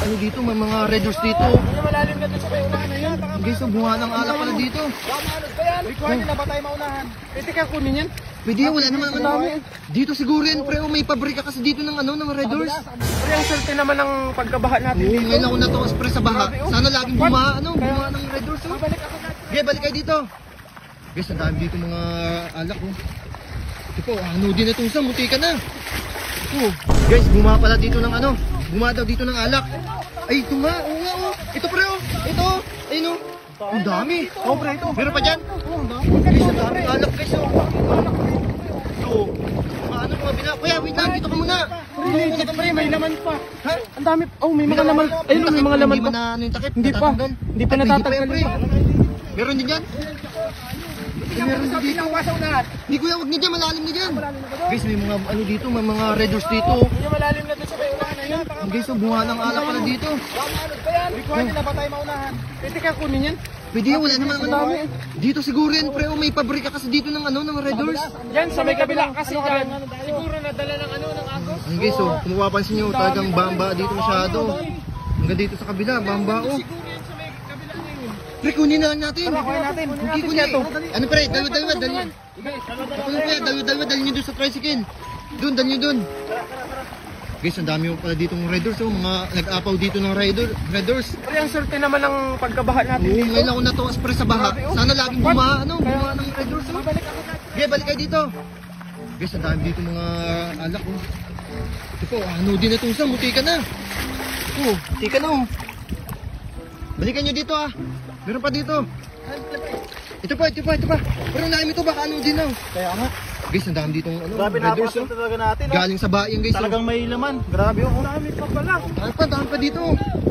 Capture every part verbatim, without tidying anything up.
ano dito, may mga red doors dito. Malalim na dito sa unahan na yan. Guys, so bunga ng alak pala dito. Required na ba tayo maunahan? Pwede ka kunin yan? Pwede yan, wala naman ano. Dito siguro yan, pre, oh, may pabrika kasi dito ng ano, ng red doors. Pero ang swerte naman ng pagkabaha natin Oo, dito. ngayon ako na to, pre, sa baha. Sana laging bumaha, ano, bumaha ng red doors, oh. Balik ako natin. Okay, balik kayo dito. Guys, ang dami dito mga alak, oh. Ito po, ano din itong isa, muti ka na. Oh, guys, bumaha pala dito ng ano, bumaha daw dito ng alak. Ay, ito nga, oo nga, oh. Ito, pre, oh. Ito, ayun, oh. Ang dami. Oo, pre, ito. Meron pa dyan? Oo, ang dami. Guys, ang dami alak, guys, oh. Ito, mga ano, mga bina. Kuya, wait lang, dito ka muna. Legit, pre, may laman pa. Ha? Ang dami. Oh, may mga laman. Ayun, may mga laman Hindi pa. ba na ano yung takip? Hindi pa. Natatanggal? Hindi pa Ay, natatanggal. pre. Meron din dyan? Meron din dito. Hindi kuya, huwag na dyan, malalim na dyan. Guys, may mga ano dito, may mga red doors dito. Medyo malalim na dito sa unahan na yan. Guys, so bunga ng alak pala dito. Required na ba tayo maunahan? Pwede ka kunin yan? Pwede yan, wala naman ano. Dito siguro yan, pre, oh, may pabrika kasi dito ng ano, ng red doors. Yan, sa may kabila kasi dyan. Siguro nadala ng ano, ng agos. Ayun guys, so kung mapapansin nyo, talagang bamba dito masyado. Hanggang dito sa kabila, bamba, oh. Pre, kunin na lang natin. Kunin natin. Hindi kunin. Ano pre, dalawa-dalawa, dali. Ako yung kuya, dalawa-dalawa, dali nyo doon sa tricycle. Doon, dali nyo doon. Guys, ang dami mo pala ditong red doors, oh. Mga nag-apaw dito ng red door- red doors. Pero ang swerte naman ng pagkabaha natin Oo, dito. ngayon ako na to, pre, sa baha. Sana laging bumaha, ano, bumaha ng red doors, oh. Balik ako natin. Okay, balik kayo dito. Guys, ang dami dito mga alak, oh. Ito po, ano din itong isa, muti ka na. Oh, muti ka na, oh. Balikan nyo dito, ah. Meron pa dito. Ito pa, ito pa, ito pa. Pero namin ito, baka ano din, oh. Kaya nga. Guys, ang dami ditong ano, Grabe red na doors, oh. talaga natin. Oh. Galing sa bayan, guys, oh. Talagang may laman. Grabe oh. Dami pa pala. Dami pa, dami pa dito, oh.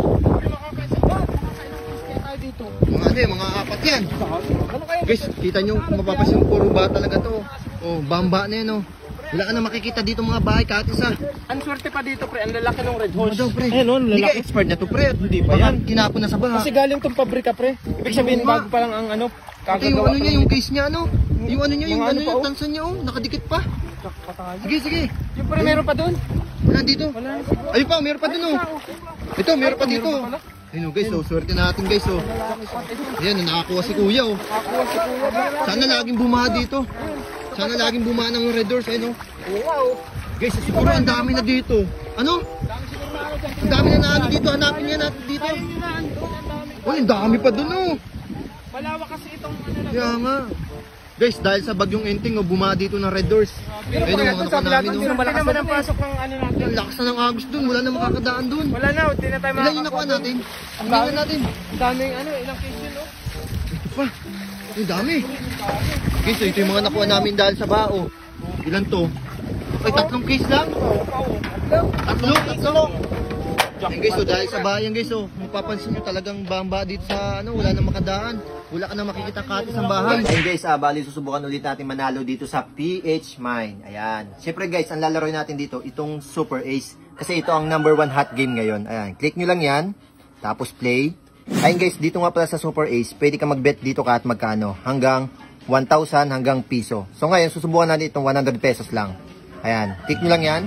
Dito. Mga ano, eh, mga apat yan. Ano kayo? Guys, kita nyo, kung mapapansin, puro ba talaga to. Oh, bamba na yan, oh. Wala ka na makikita dito mga bahay, kahit isa. Ang swerte pa dito, pre. Ang lalaki ng red horse. Ano daw, pre? Ayun, oh, Hindi ka lalaki. expert na to, pre. Hindi pa Baka yan. kinapon na sa baha. Kasi galing tong pabrika, pre. Ibig sabihin, Oo nga. bago pa lang ang ano, Ito yung ano niya, yung case niya, ano? Yung ano niya, yung Mga ano ano niya, pa, oh. tansan niya, oh. Nakadikit pa. Sige, sige. Yung pre, meron pa doon. Wala dito. Wala. Ayun pa, meron pa dun, oh. Ito, meron pa dito. Meron pa pala. Ayun, oh, guys, oh. Swerte natin, guys, oh. Ayan, nakakuha si kuya, oh. Sana laging bumaha dito. Sana laging bumaha ng red doors, ayun, oh. Wow. Guys, siguro ang dami na dito. Ano? Ang dami na naano dito. Hanapin niya natin dito. Oh, ang dami pa dun, oh. Malawak kasi itong ano na. Kaya nga. Guys, dahil sa bagyong Enteng, oh, bumaha dito ng red doors. Pero Ayun, pag oh, mga natin sa nakuha vlog, namin, hindi oh. naman naman ang pasok ng ano natin. Ang lakas na ng agos dun. Wala na makakadaan dun. Wala na, hindi na tayo Ilan yung nakuha natin? Ang dami natin. Ang daming ano, ilang case yun, oh. Ito pa. Ang dami. Guys, ito yung mga nakuha namin dahil sa bao. Ilan to? Ay, tatlong case lang. Tatlo, tatlo. Ayun guys, so dahil sa bayan guys, so mapapansin nyo talagang bamba dito sa ano, wala na makadaan. Wala ka na makikita kahit isang bahay. Ayun guys, ah, bali susubukan ulit natin manalo dito sa P H Mine. Ayan. Siyempre guys, ang lalaro natin dito, itong Super Ace. Kasi ito ang number one hot game ngayon. Ayan, click nyo lang yan. Tapos play. Ayun guys, dito nga pala sa Super Ace, pwede ka mag-bet dito kahit magkano. Hanggang one thousand hanggang piso. So ngayon, susubukan natin itong one hundred pesos lang. Ayan, click nyo lang yan.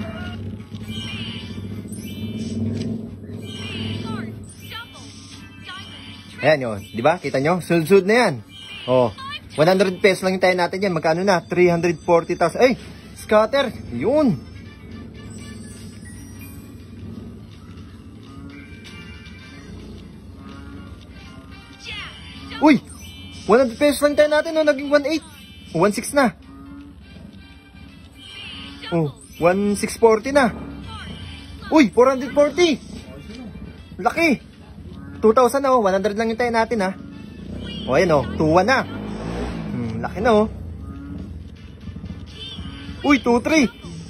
Ayan yun, di ba? Kita nyo? Sunod-sunod na yan. Oh, one hundred pesos lang yung tayo natin yan. Magkano na? three hundred forty thousand. Ay, scatter. Yun. Uy, one hundred pesos lang tayo natin. No? Naging one eight. Oh, one six na. Oh, one six forty na. Uy, four hundred forty. Laki. two thousand na, oh. one hundred lang yung tayo natin, ha. O, ayan, oh. two one na. Hmm, laki na, oh. Uy, two three.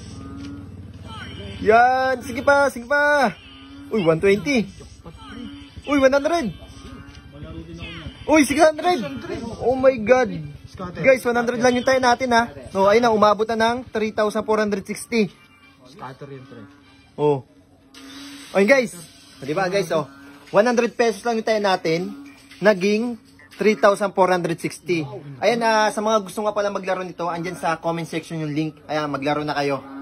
Yan. Sige pa, sige pa. Uy, one twenty. Uy, one hundred. Uy, six hundred. Oh my God. Guys, one hundred lang yung tayo natin, ha. So, ayun na, umabot na ng three thousand four hundred sixty. Scatter yun, pre. Oh. Ayun, guys. Diba, guys, oh. one hundred pesos lang yung tayo natin, naging three thousand four hundred sixty. Ayan, uh, sa mga gusto nga pala maglaro nito, andyan sa comment section yung link. Ayan, maglaro na kayo.